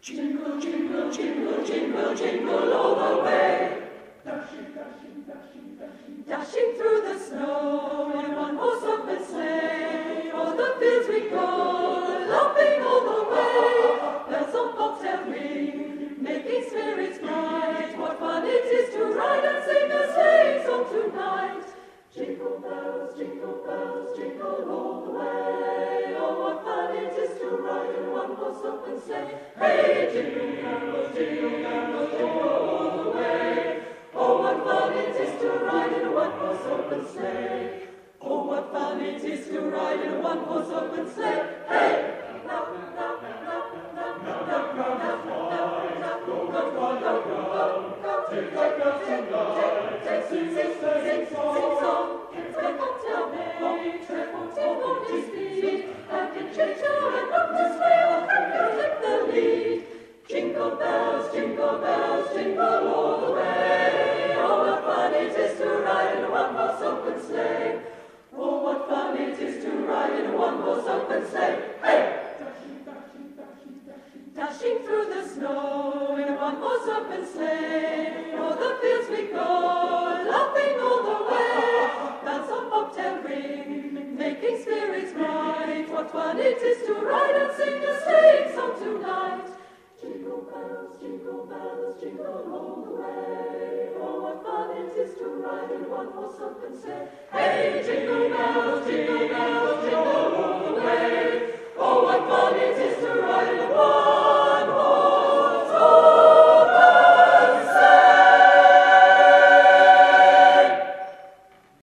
Jingle, jingle, jingle, jingle, jingle all the way. Dashing, dashing, dashing, dashing, dashing through the snow in one horse open sleigh. O'er the fields we go, laughing all the way. Bells on bobtail ring, making spirits bright. What fun it is to ride and sing a sleighing song tonight. Jingle bells, jingle all the way. Oh, what fun it is to ride in one horse open sleigh. Hey, jingle bells, jingle all the way. Oh, what fun it is to ride in a one-horse open sleigh. Oh, what fun it is to ride in a one-horse open sleigh. Hey! Jingle bells, jingle bells, jingle all the way. Oh, what fun it is to ride in a one-horse open sleigh. Oh, what fun it is to ride in a one-horse open sleigh. Hey! Dashing, dashing, dashing, dashing, dashing through the snow in a one-horse open sleigh. O'er the fields we go, laughing all the way. Bells on bobtail ring, making spirits bright. What fun it is to ride and sing a sleighing song tonight. Jingle bells, jingle all the way. Oh, what fun it is to ride in one horse open sleigh. Hey, jingle